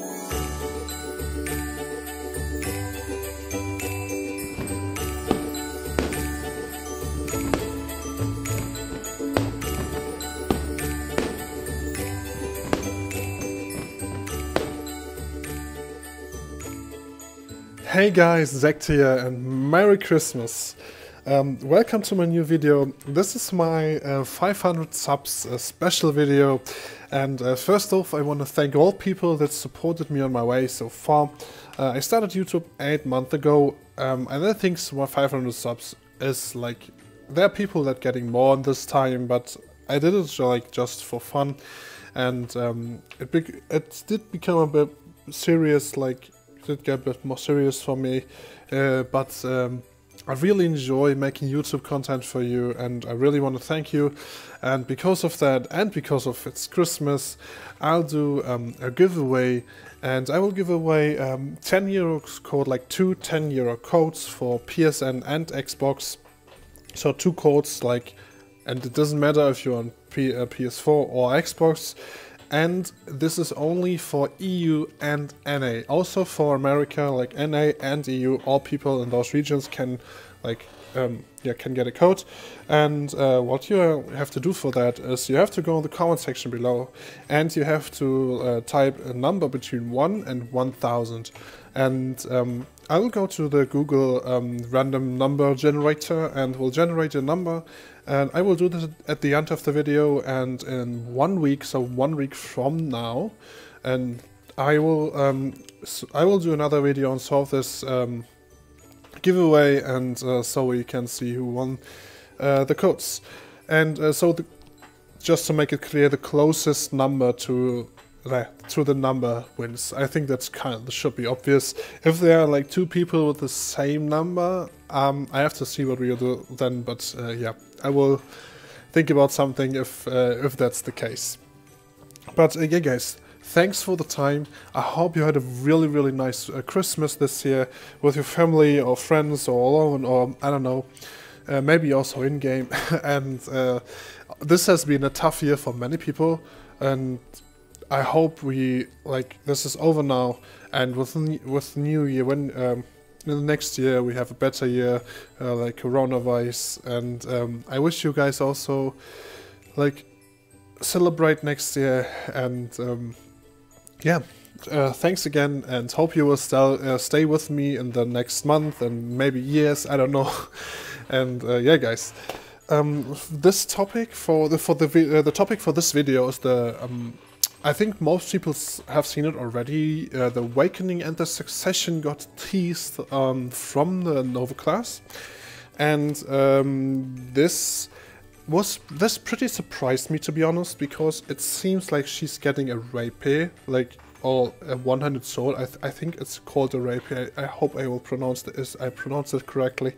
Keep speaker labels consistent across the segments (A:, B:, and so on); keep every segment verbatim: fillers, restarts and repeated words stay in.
A: Hey guys, Zect here and Merry Christmas! Um, welcome to my new video. This is my uh, five hundred subs uh, special video, and uh, first off I want to thank all people that supported me on my way so far. Uh, I started YouTube eight months ago, um, and I think my five hundred subs is like, there are people that getting more on this time, but I did it like just for fun, and um, it, be it did become a bit serious, like did get a bit more serious for me, uh, but um, I really enjoy making YouTube content for you, and I really want to thank you. And because of that, and because of it's Christmas, I'll do um, a giveaway, and I will give away um, ten euros code, like two ten euro codes for P S N and Xbox. So two codes, like, and it doesn't matter if you're on P uh, P S four or Xbox. And this is only for E U and N A. Also for America, like N A and E U, all people in those regions can, like, um, yeah, can get a code. And uh, what you have to do for that is you have to go in the comment section below, and you have to uh, type a number between one and one thousand. And um, I will go to the Google um, random number generator and will generate a number. And I will do this at the end of the video, and in one week, so one week from now, and I will um, so I will do another video and solve this um, giveaway, and uh, so we can see who won uh, the codes. And uh, so, the, just to make it clear, the closest number to uh, to the number wins. I think that's kind of should be obvious. If there are like two people with the same number, um, I have to see what we'll do then. But uh, yeah. I will think about something if uh, if that's the case. But uh, yeah, guys, thanks for the time. I hope you had a really really nice uh, Christmas this year with your family or friends or alone, or I don't know, uh, maybe also in game. And uh, this has been a tough year for many people, and I hope we like this is over now, and with with New Year, when um, in the next year we have a better year, uh, like coronavirus, and um, I wish you guys also like celebrate next year, and um, yeah, uh, thanks again, and hope you will still uh, stay with me in the next month and maybe years, I don't know. And uh, yeah, guys, um, this topic for the for the uh, the topic for this video is the um, I think most people have seen it already. Uh, the Awakening and the Succession got teased um, from the Nova class, and um, this was this pretty surprised me, to be honest, because it seems like she's getting a rapier, like or a one-handed sword. I, th I think it's called a rapier. I, I hope I will pronounce this. I pronounce it correctly.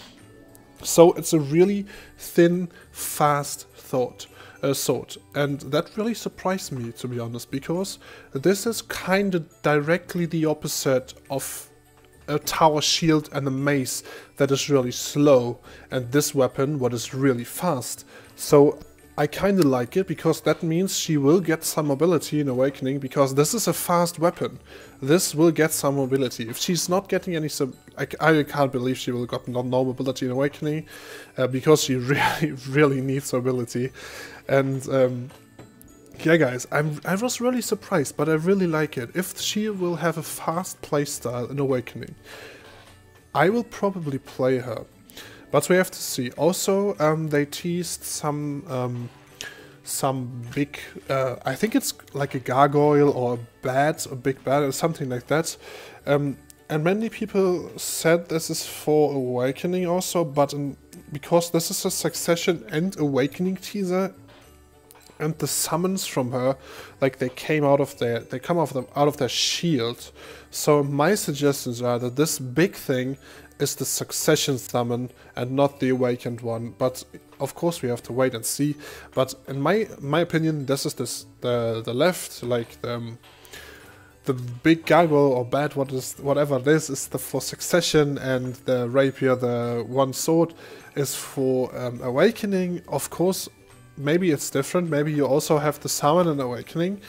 A: So it's a really thin, fast thought. Uh, sword, and that really surprised me, to be honest, because this is kind of directly the opposite of a tower shield and a mace that is really slow, and this weapon what is really fast. So I kind of like it, because that means she will get some mobility in Awakening, because this is a fast weapon. This will get some mobility. If she's not getting any sub, I, I can't believe she will got no, no mobility in Awakening, uh, because she really, really needs mobility. And um, yeah, guys, I'm, I was really surprised, but I really like it. If she will have a fast playstyle in Awakening, I will probably play her. But we have to see. Also, um, they teased some um, some big, uh, I think it's like a gargoyle or a bat, a big bat or something like that. Um, and many people said this is for Awakening also, but in, because this is a Succession and Awakening teaser, and the summons from her, like they came out of their, they come off them out of their shield. So my suggestions are that this big thing is the Succession summon and not the Awakened one. But of course we have to wait and see. But in my my opinion, this is this the the left, like the um, the big gargoyle or bat, what is whatever it is, is the for Succession, and the rapier, the one sword, is for um, Awakening. Of course, maybe it's different. Maybe you also have the summon and Awakening.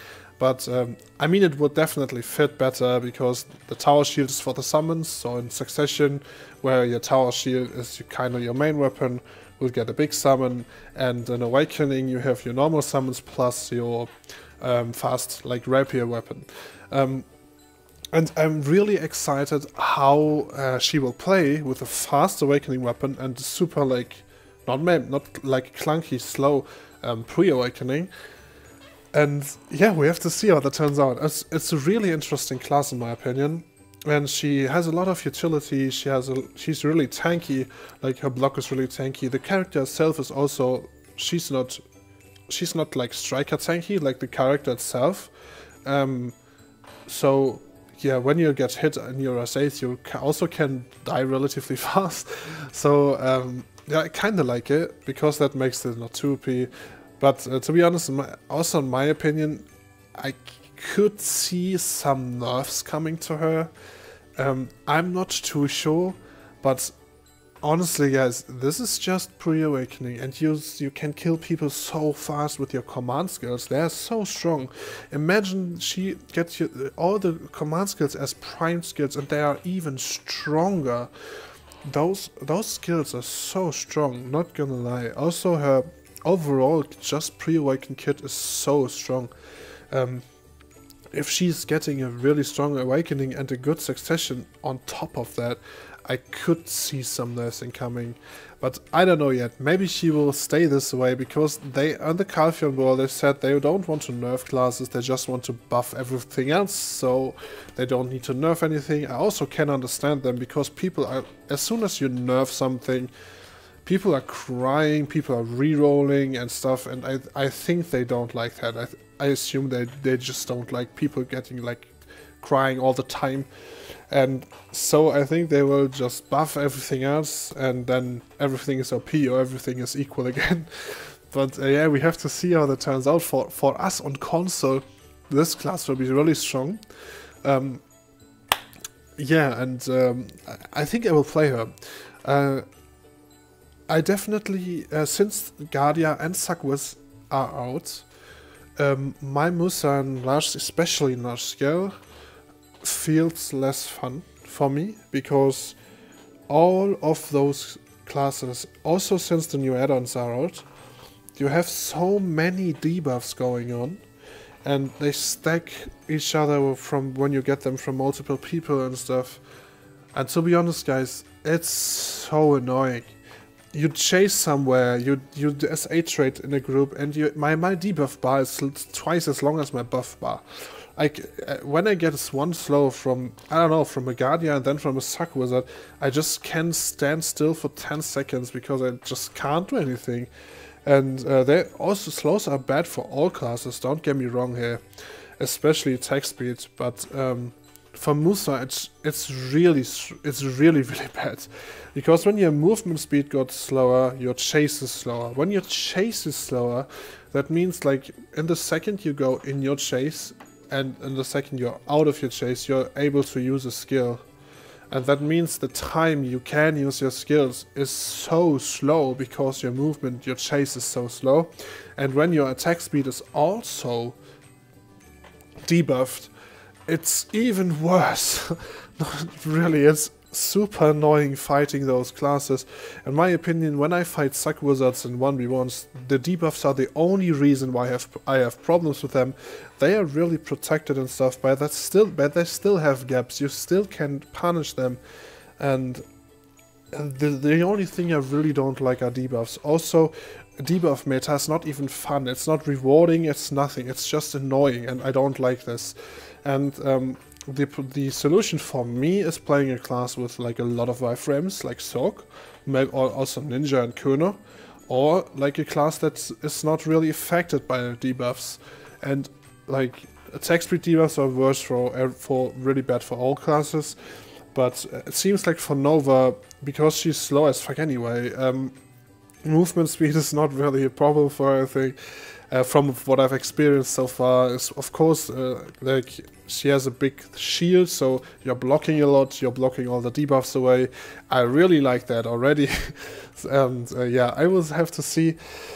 A: but um, I mean it would definitely fit better because the tower shield is for the summons, so in Succession, where your tower shield is kind of your main weapon, will get a big summon, and in Awakening you have your normal summons plus your um, fast like rapier weapon. Um, and I'm really excited how uh, she will play with a fast Awakening weapon and super like, not not like clunky, slow um, pre-Awakening. And yeah, we have to see how that turns out. It's, it's a really interesting class in my opinion. And she has a lot of utility, she has a, she's really tanky, like her block is really tanky. The character itself is also, she's not, she's not like striker tanky, like the character itself. Um, so yeah, when you get hit in your S eight, you ca also can die relatively fast. So um, yeah, I kinda like it, because that makes it not too O P. But uh, to be honest, in my, also in my opinion, I could see some nerfs coming to her. Um, I'm not too sure, but honestly guys, this is just pre-Awakening, and you, you can kill people so fast with your command skills. They are so strong. Imagine she gets you, all the command skills as prime skills, and they are even stronger. Those, those skills are so strong, not gonna lie. Also her overall just pre-Awakened kit is so strong. Um, if she's getting a really strong Awakening and a good Succession on top of that, I could see some nursing coming. But I don't know yet. Maybe she will stay this way, because they, on the Calpheon World, they said they don't want to nerf classes, they just want to buff everything else, so they don't need to nerf anything. I also can understand them, because people are, as soon as you nerf something, people are crying, people are re-rolling and stuff, and I I think they don't like that. I, I assume they, they just don't like people getting like crying all the time. And so I think they will just buff everything else, and then everything is O P or everything is equal again. But uh, yeah, we have to see how that turns out. For, for us on console, this class will be really strong. Um, yeah, and um, I, I think I will play her. Uh, I definitely, uh, since Guardia and Sackwiz are out, um, my Musa and large, especially in large scale, feels less fun for me, because all of those classes, also since the new add-ons are out, you have so many debuffs going on, and they stack each other from when you get them from multiple people and stuff. And to be honest guys, it's so annoying. You chase somewhere, you you S eight rate in a group, and you my, my debuff bar is twice as long as my buff bar. Like, uh, when I get one slow from, I don't know, from a Guardian and then from a Suck Wizard, I just can stand still for ten seconds because I just can't do anything. And uh, they also, slows are bad for all classes, don't get me wrong here, especially attack speed, but um, for Musa it's it's really it's really really bad, because when your movement speed got slower, your chase is slower. When your chase is slower, that means like in the second you go in your chase, and in the second you're out of your chase, you're able to use a skill. And that means the time you can use your skills is so slow, because your movement, your chase is so slow. And when your attack speed is also debuffed, it's even worse. Really, it's super annoying fighting those classes. In my opinion, when I fight Suck Wizards in one v ones, the debuffs are the only reason why I have, I have problems with them. They are really protected and stuff, but that's still, but they still have gaps. You still can punish them, and, and the, the only thing I really don't like are debuffs. Also, debuff meta is not even fun. It's not rewarding, it's nothing. It's just annoying, and I don't like this. And um, The, the solution for me is playing a class with like a lot of wireframes, like Sork, or also Ninja and Kuno, or like a class that is not really affected by debuffs. And like attack speed debuffs are worse for, for really bad for all classes, but it seems like for Nova, because she's slow as fuck anyway, um, movement speed is not really a problem for her, I think. Uh, from what I've experienced so far, is of course uh, like she has a big shield, so you're blocking a lot, you're blocking all the debuffs away. I really like that already. And uh, yeah, I will have to see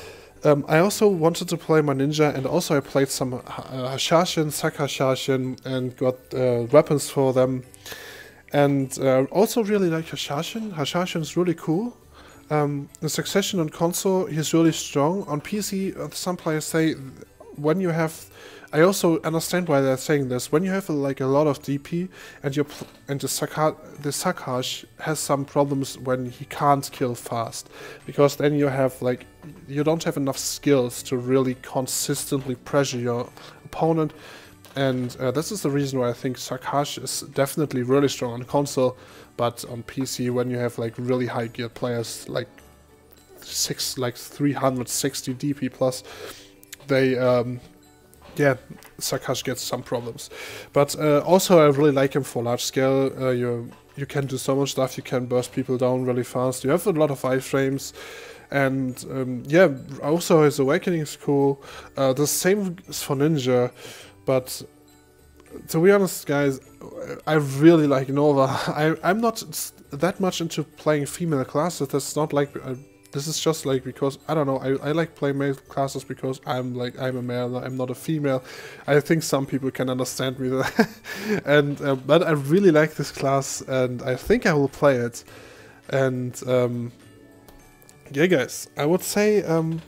A: Um, I also wanted to play my ninja, and also I played some uh, Hashashin, Sakashashin, and got uh, weapons for them. And uh, also really like Hashashin. Hashashin is really cool. Um, in Succession on console, he's really strong. On P C, uh, some players say when you have, I also understand why they're saying this. When you have uh, like a lot of D P and you and the Sakha the Sakash has some problems when he can't kill fast, because then you have like you don't have enough skills to really consistently pressure your opponent. And uh, this is the reason why I think Sakash is definitely really strong on console, but on P C, when you have like really high geared players, like six, like three hundred sixty D P plus, they, um, yeah, Sakash gets some problems. But uh, also, I really like him for large scale. Uh, you you can do so much stuff. You can burst people down really fast. You have a lot of iframes. And um, yeah, also his awakening is cool. Uh, the same is for Ninja. But to be honest, guys, I really like Nova. I, I'm not that much into playing female classes. That's not like uh, this is just like because I don't know. I, I like playing male classes because I'm like I'm a male. I'm not a female. I think some people can understand me. and uh, but I really like this class, and I think I will play it. And um, yeah, guys, I would say. Um,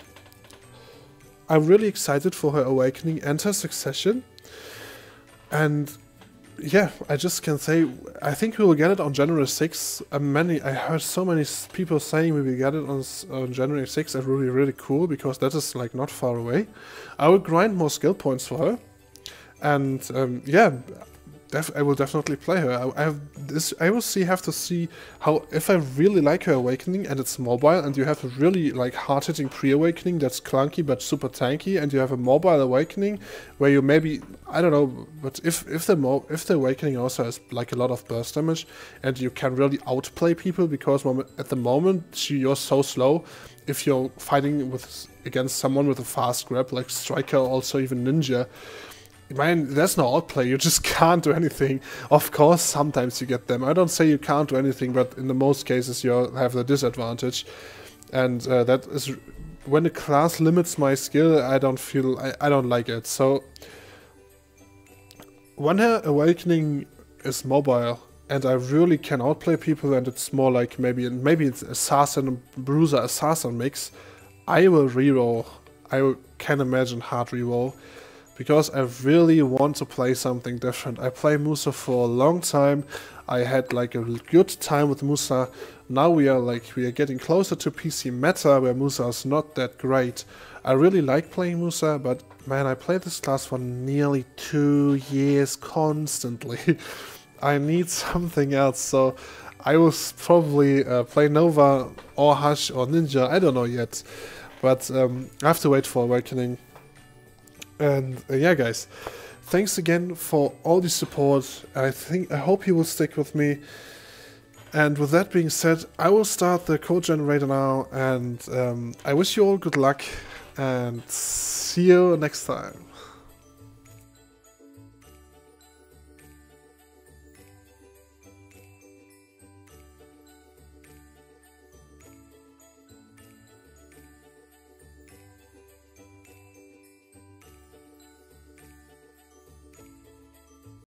A: I'm really excited for her awakening and her succession. And yeah, I just can say, I think we will get it on January sixth. Uh, many, I heard so many people saying we will get it on, on January sixth. It will be really cool because that is like not far away. I will grind more skill points for her. And um, yeah, def I will definitely play her. I, I have this. I will see. Have to see how if I really like her awakening and it's mobile, and you have a really like hard-hitting pre-awakening that's clunky but super tanky, and you have a mobile awakening where you maybe I don't know, but if if the mo if the awakening also has like a lot of burst damage, and you can really outplay people because at the moment she, you're so slow. If you're fighting with against someone with a fast grab like Striker, also even Ninja. Man, there's no outplay, you just can't do anything. Of course, sometimes you get them. I don't say you can't do anything, but in the most cases you have the disadvantage. And uh, that is, when the class limits my skill, I don't feel, I, I don't like it. So, when her awakening is mobile, and I really can outplay people, and it's more like maybe, maybe it's Assassin, Bruiser, Assassin mix, I will reroll. I can imagine hard reroll. Because I really want to play something different. I play Musa for a long time. I had like a good time with Musa. Now we are like we are getting closer to P C meta where Musa is not that great. I really like playing Musa, but man, I played this class for nearly two years constantly. I need something else, so I will probably uh, play Nova or Hush or Ninja. I don't know yet, but um, I have to wait for Awakening. And uh, yeah, guys, thanks again for all the support. I think I hope you will stick with me. And with that being said, I will start the code generator now, and um, I wish you all good luck, and see you next time.